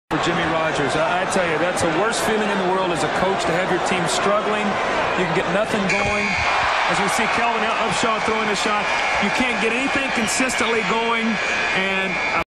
For Jimmy Rogers, I tell you, that's the worst feeling in the world as a coach to have your team struggling. You can get nothing going. As we see Kelvin Upshaw throwing a shot, you can't get anything consistently going. And